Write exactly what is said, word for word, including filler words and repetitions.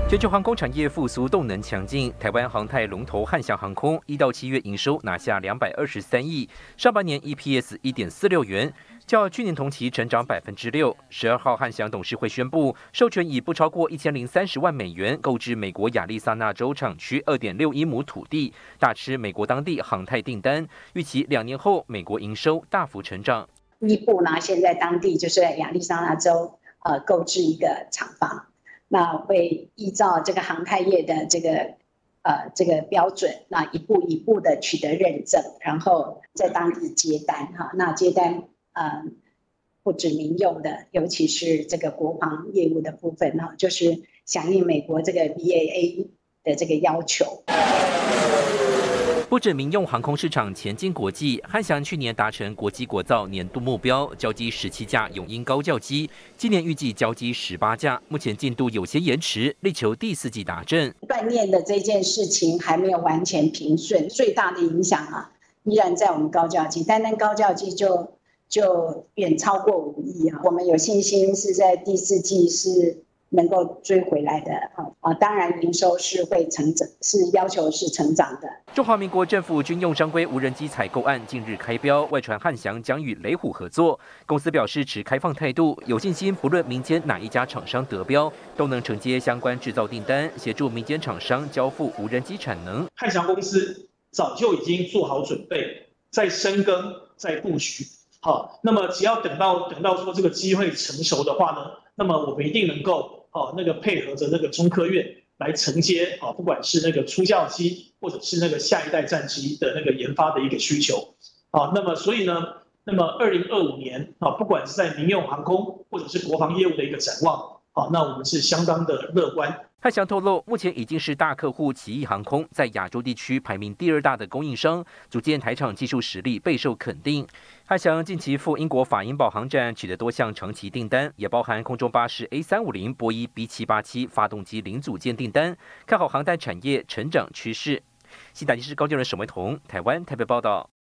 全球航空产业复苏动能强劲，台湾航太龙头汉翔航空一到七月营收拿下两百二十三亿，上半年 E P S 一点四六元，较去年同期成长百分之六。十二号，汉翔董事会宣布，授权以不超过一千零三十万美元购置美国亚利桑那州厂区二点六一亩土地，大吃美国当地航太订单，预期两年后美国营收大幅成长。 第一步呢，现在当地就是在亚利桑那州呃购置一个厂房。那会依照这个航太业的这个呃这个标准，那一步一步的取得认证，然后在当地接单哈。那接单呃不止民用的，尤其是这个国防业务的部分哈，就是响应美国这个 B A A 的这个要求。 不止民用航空市场前进国际，汉翔去年达成国机国造年度目标，交机十七架永鹰高教机，今年预计交机十八架，目前进度有些延迟，力求第四季达阵。 断念的这件事情还没有完全平顺，最大的影响啊，依然在我们高教机，单单高教机就就远超过五亿啊，我们有信心是在第四季是能够追回来的啊！当然，营收是会成长，是要求是成长的。 中华民国政府军用商规无人机采购案近日开标，外传汉翔将与雷虎合作。公司表示持开放态度，有信心不论民间哪一家厂商得标，都能承接相关制造订单，协助民间厂商交付无人机产能。 汉翔公司早就已经做好准备，在深耕，在布局。好，那么只要等到等到说这个机会成熟的话呢，那么我们一定能够。哦，那个配合着那个中科院来承接啊，不管是那个出教机，或者是那个下一代战机的那个研发的一个需求，啊，那么所以呢，那么二零二五年啊，不管是在民用航空或者是国防业务的一个展望，啊，那我们是相当的乐观。 汉翔透露，目前已经是大客户奇异航空在亚洲地区排名第二大的供应商，组建台厂技术实力备受肯定。汉翔近期赴英国法英堡航展取得多项长期订单，也包含空中巴士 A 三五零、波音 B 七八七发动机零组件订单，看好航太产业成长趋势。新台电视高就人沈维彤，台湾台北报道。